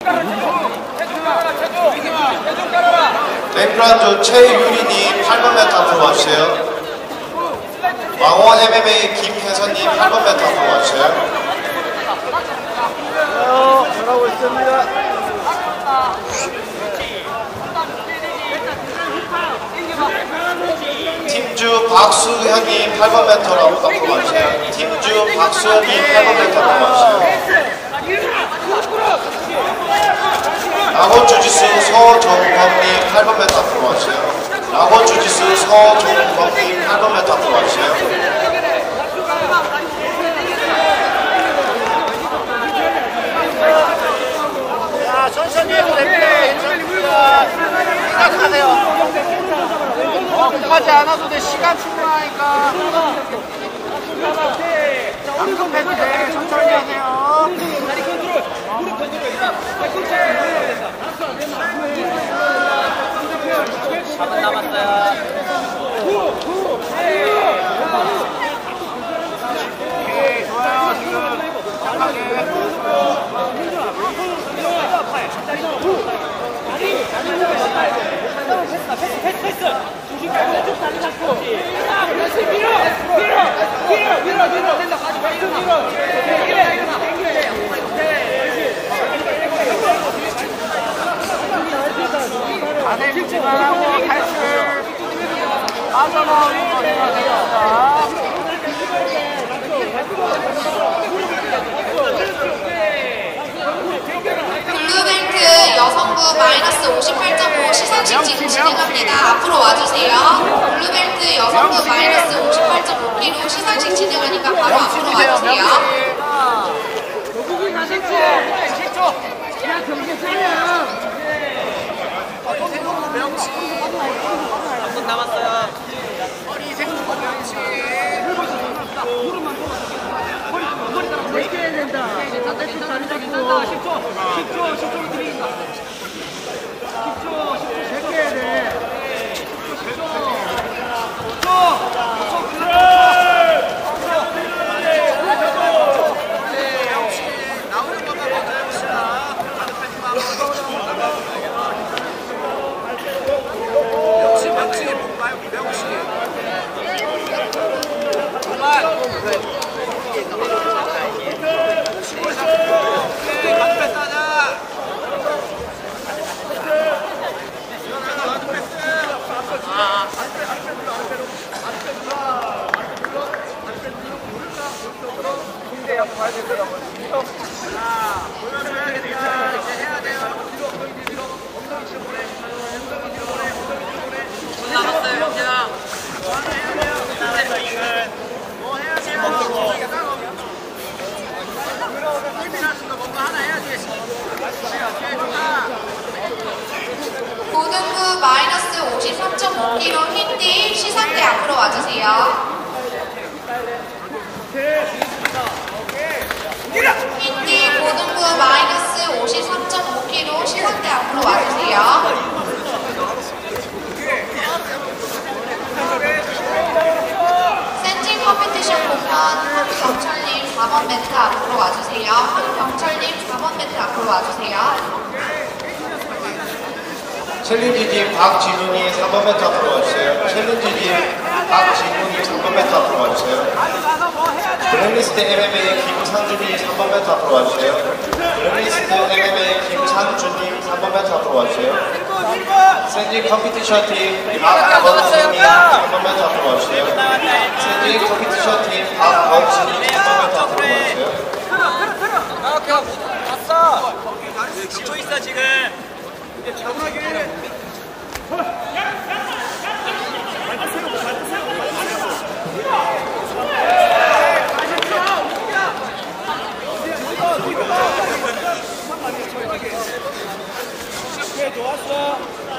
랭크란조 최유리님 8번 멘트 앞으로 와주세요. 왕원 MMA 김혜선님 8번 멘트 앞으로 와주세요. 잘하고 있습니다. 팀주 박수현님 8번 멘트로 앞으로 와주세요. 팀주 박수현님 8번 멘트 앞으로 와주세요. 낙원 주짓수 서정범님 8번 멘트 앞으로 와주세요. 낙원 주짓수 서정범님 8번 멘트 앞으로 와주세요. 자, 천천히 해도 됩니다. 괜찮습니다. 시작하세요. 급하지 않아도 돼. 시간 충분하니까. 안 급해도 돼. 천천히 하세요. 다리 컨트롤. 무릎 컨트롤. 4분 남았어요. 오케이, 좋아요. 지금 착하게. 패스. 중심 깔고 쭉 다리 잡고. 밀어. 된다. 가지 밀어. 자세 유지하고 탈출. 빠져나오는 거 생각합니다. 블루벨트 여성부 -58.5 시상식 지금 진행합니다. 앞으로 와주세요. 블루벨트 여성부 -58.5kg 시상식 진행하니까 바로 앞으로 와주세요. 그냥 경기 차려. 3분 남았어요. 허리 생각 명치. 머리 따라 내껴야 된다. 다리 잡고 10초 드리긴다. 10초 제껴야 돼. 나오는 것만 먼저 해봅시다. 가득하지 마. 명치 목 말고 명치. 오케이, 가득 따자. 고등부 -53.5kg 힌디 시상대 앞으로 와주세요. 힌디 고등부 -53.5kg 시상대 앞으로 와주세요. 센진 컴피티션 공연 황병철님 4번 매트 앞으로 와주세요. 황병철님 4번 매트 앞으로 와주세요. 챌린지팀 박진훈이 3번 멘트 앞으로 와주세요. 챌린지팀 박진훈이 3번 멘트 앞으로 와주세요. 블랙리스트 MMA 김상준이 3번 멘트 앞으로 와주세요. 블랙리스트 MMA 김상준님 3번 멘트 앞으로 와주세요. 센진 컴피티션 팀 박범진이 3번 멘트 앞으로 와주세요. 센진 컴피티션 팀 박범진이 3번 멘트 앞으로 와주세요. 왔어. 10초 있어 지금. 차분하게. 좋았어.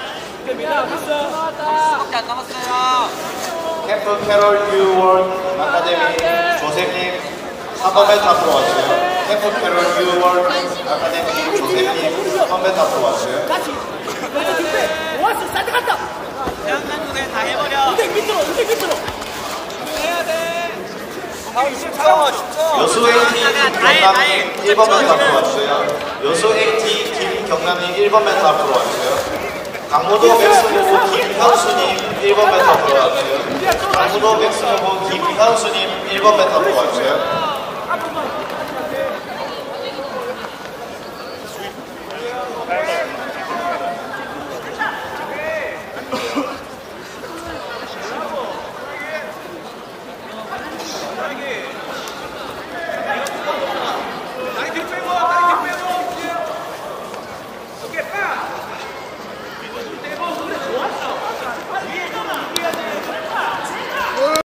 밖에 안 남았어요. 캠프 캐롤 유월 아카데미 조셉님 3번 멘트 앞으로 와주세요. 캠프 캐롤 유월 아카데미 조셉님 3번 멘트 앞으로 와주세요. 왔어. 사이드 갔다. 대한민국에 다 해버려. 우대 밑으로. 해야 돼. 다음 10초. 여수 AT 김건남님 1번 멘트 앞으로 와주세요. 여수 AT 김 1번 멘트 앞으로 와주세요. 강무도 백승호고 김현수님 1번 멘트 앞으로 와주세요. 강무도 백승호고 김현수님 1번 멘트 앞으로 와주세요.